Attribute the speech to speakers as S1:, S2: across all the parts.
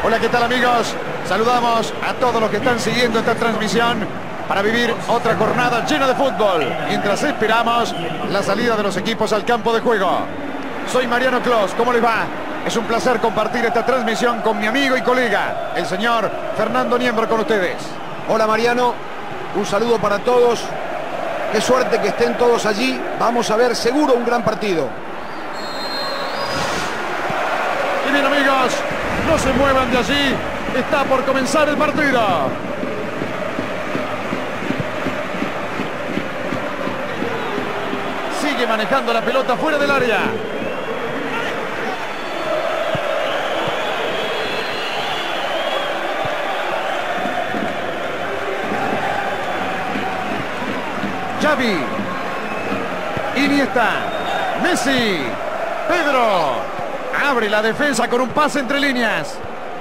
S1: Hola, ¿qué tal, amigos? Saludamos a todos los que están siguiendo esta transmisión para vivir otra jornada llena de fútbol, mientras esperamos la salida de los equipos al campo de juego. Soy Mariano Clos, ¿cómo les va? Es un placer compartir esta transmisión con mi amigo y colega, el señor Fernando Niembro, con ustedes.
S2: Hola, Mariano, un saludo para todos. Qué suerte que estén todos allí. Vamos a ver seguro un gran partido.
S1: Y bien, amigos, no se muevan de allí. Está por comenzar el partido. Sigue manejando la pelota fuera del área. Xavi, Iniesta, Messi, Pedro, abre la defensa con un pase entre líneas.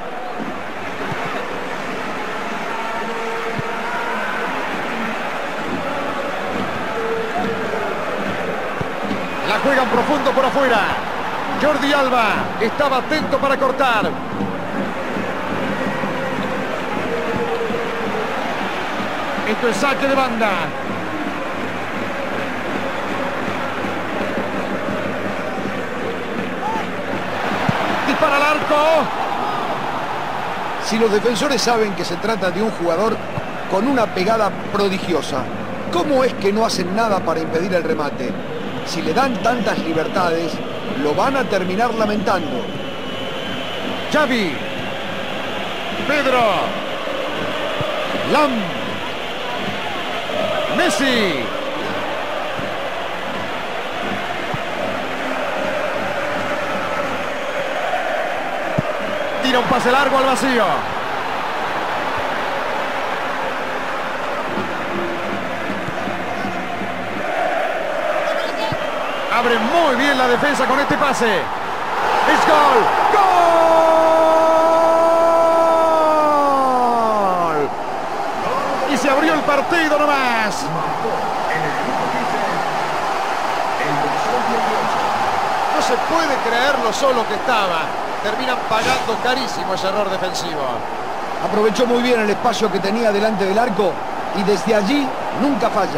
S1: La juegan profundo por afuera. Jordi Alba estaba atento para cortar. Esto es saque de banda. Dispara al arco.
S2: Si los defensores saben que se trata de un jugador con una pegada prodigiosa, ¿cómo es que no hacen nada para impedir el remate? Si le dan tantas libertades, lo van a terminar lamentando.
S1: Xavi, Pedro, Lam, Messi. Tira un pase largo al vacío. Abre muy bien la defensa con este pase. ¡Es gol! ¡Gol! Y se abrió el partido nomás. No se puede creer lo solo que estaba. Terminan pagando carísimo ese error defensivo.
S2: Aprovechó muy bien el espacio que tenía delante del arco y desde allí nunca falla.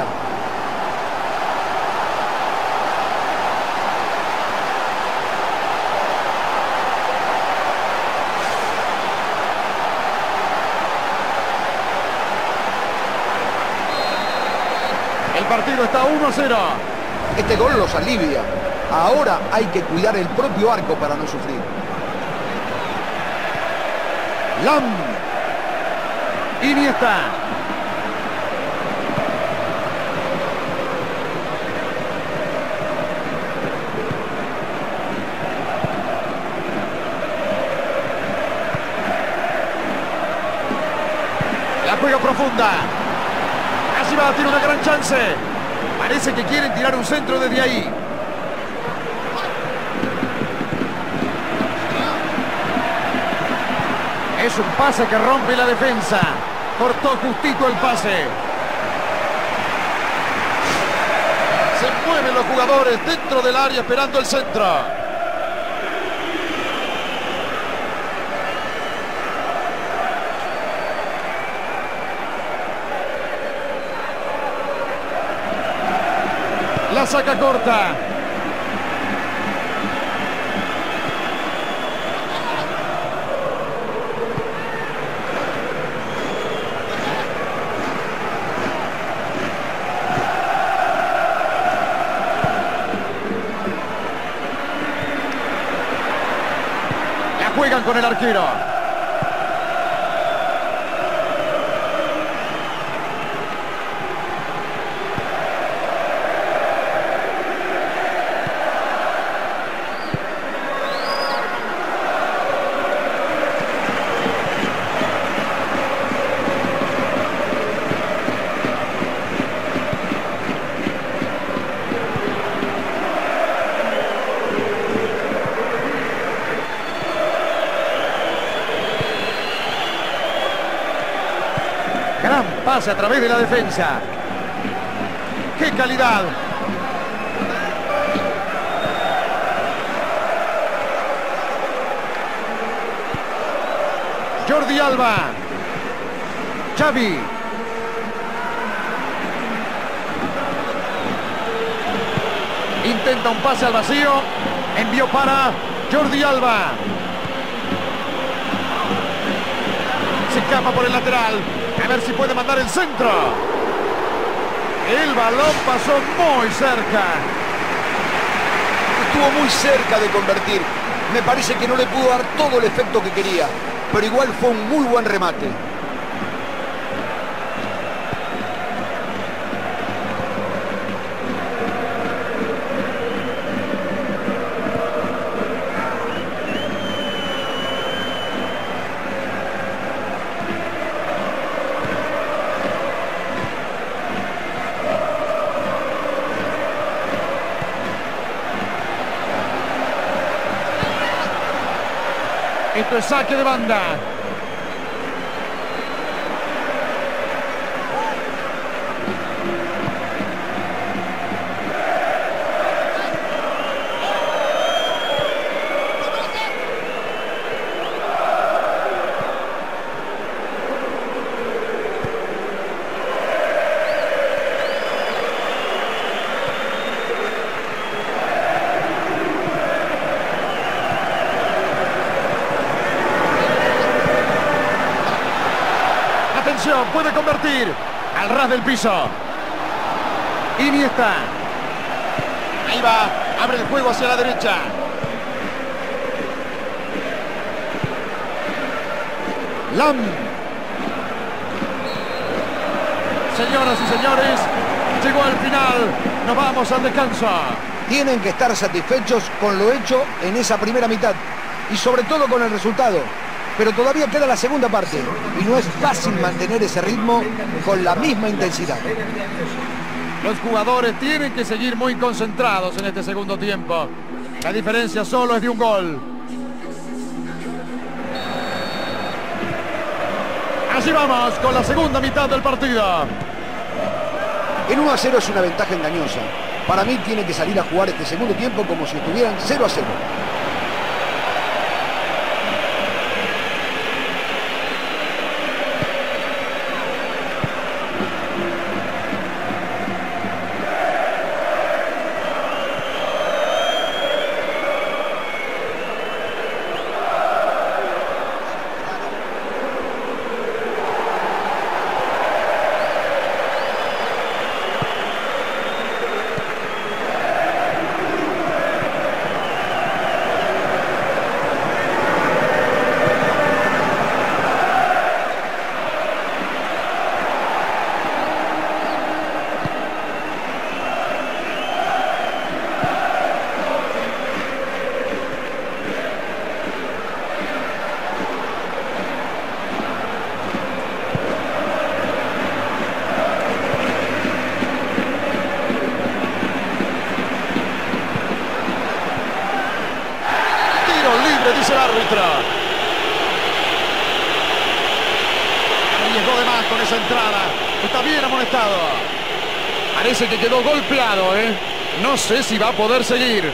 S1: El partido está 1-0.
S2: Este gol los alivia. Ahora hay que cuidar el propio arco para no sufrir.
S1: Lam, Iniesta, la juega profunda. Así va, tiene una gran chance. Parece que quieren tirar un centro desde ahí. Es un pase que rompe la defensa. Cortó justito el pase. Se mueven los jugadores dentro del área esperando el centro. La saca corta. Juegan con el arquero. Gran pase a través de la defensa. ¡Qué calidad! Jordi Alba. Xavi. Intenta un pase al vacío. Envió para Jordi Alba. Se escapa por el lateral. A ver si puede mandar el centro. El balón pasó muy cerca.
S2: Estuvo muy cerca de convertir. Me parece que no le pudo dar todo el efecto que quería. Pero igual fue un muy buen remate.
S1: Esto es saque de banda. Puede convertir al ras del piso. Iniesta. Ahí va. Abre el juego hacia la derecha. Lam. Señoras y señores, llegó al final. Nos vamos al descanso.
S2: Tienen que estar satisfechos con lo hecho en esa primera mitad. Y sobre todo con el resultado. Pero todavía queda la segunda parte y no es fácil mantener ese ritmo con la misma intensidad.
S1: Los jugadores tienen que seguir muy concentrados en este segundo tiempo. La diferencia solo es de un gol. Así vamos con la segunda mitad del partido.
S2: En 1-0 es una ventaja engañosa. Para mí tiene que salir a jugar este segundo tiempo como si estuvieran 0-0.
S1: Dice el árbitro. Arriesgó de más con esa entrada. Está bien amonestado. Parece que quedó golpeado, ¿eh? No sé si va a poder seguir.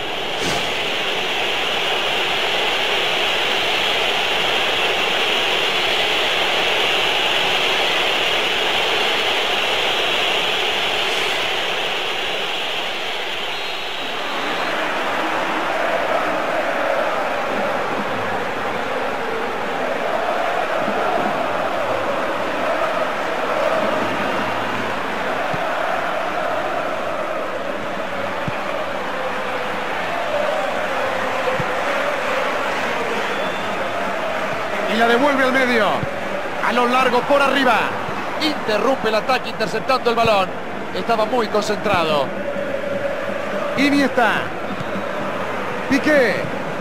S1: Y la devuelve al medio. A lo largo por arriba. Interrumpe el ataque interceptando el balón. Estaba muy concentrado. Iniesta. Piqué.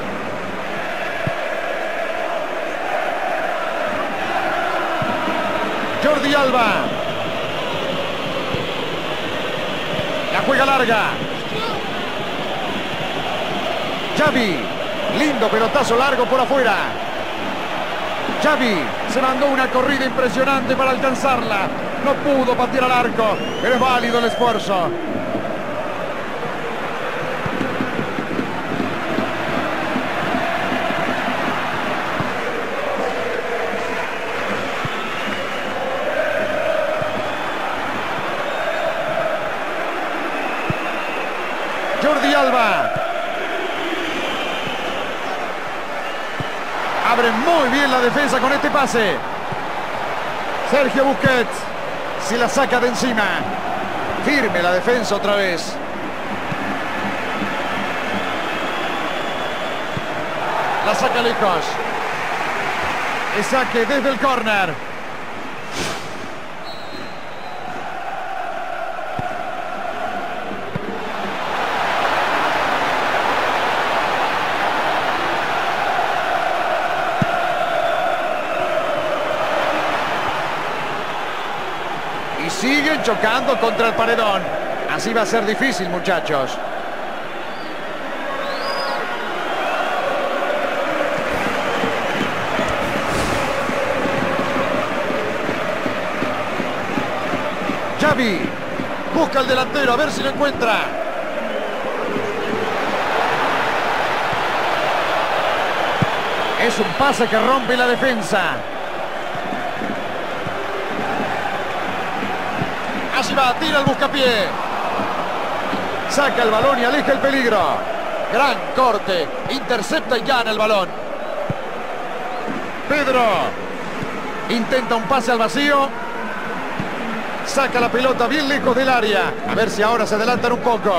S1: Jordi Alba. La juega larga. Xavi. Lindo pelotazo largo por afuera. Xavi se mandó una corrida impresionante para alcanzarla. No pudo patear al arco, pero es válido el esfuerzo. Alba. Abre muy bien la defensa con este pase. Sergio Busquets. Si la saca de encima. Firme la defensa otra vez. La saca lejos. El saque desde el córner. Y siguen chocando contra el paredón. Así va a ser difícil, muchachos. Xavi busca al delantero a ver si lo encuentra. Es un pase que rompe la defensa. Allí va, tira el buscapié. Saca el balón y aleja el peligro. Gran corte, intercepta y gana el balón. Pedro intenta un pase al vacío. Saca la pelota bien lejos del área. A ver si ahora se adelantan un poco.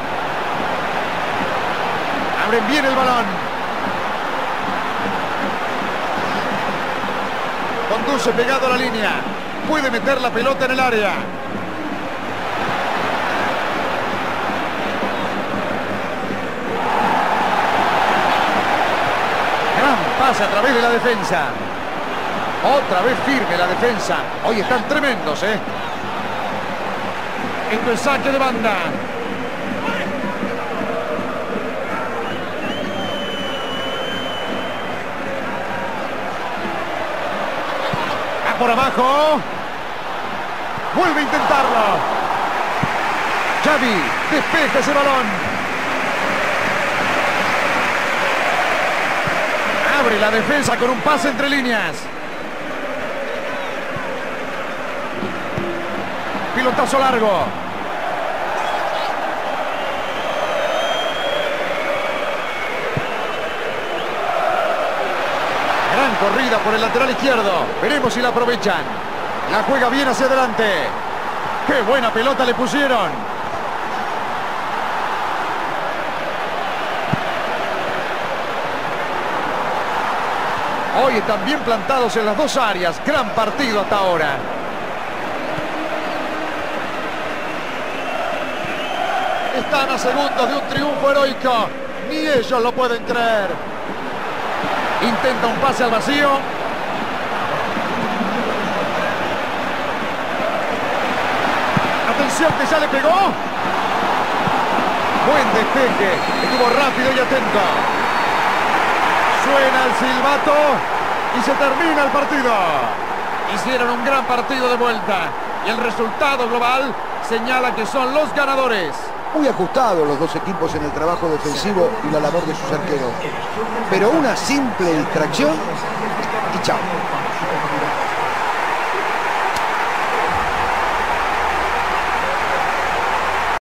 S1: Abren bien el balón. Conduce pegado a la línea. Puede meter la pelota en el área. Gran pase a través de la defensa. Otra vez firme la defensa. Hoy están tremendos, ¿eh? Esto es saque de banda. Va por abajo. Vuelve a intentarlo. Xavi despeja ese balón. Abre la defensa con un pase entre líneas. Pilotazo largo. Gran corrida por el lateral izquierdo. Veremos si la aprovechan. La juega bien hacia adelante. ¡Qué buena pelota le pusieron! Hoy están bien plantados en las dos áreas. Gran partido hasta ahora. Están a segundos de un triunfo heroico. Ni ellos lo pueden creer. Intenta un pase al vacío. Atención que ya le pegó. Buen despeje. Estuvo rápido y atento. Suena el silbato y se termina el partido. Hicieron un gran partido de vuelta. Y el resultado global señala que son los ganadores.
S2: Muy ajustados los dos equipos en el trabajo defensivo y la labor de sus arqueros. Pero una simple distracción y chao.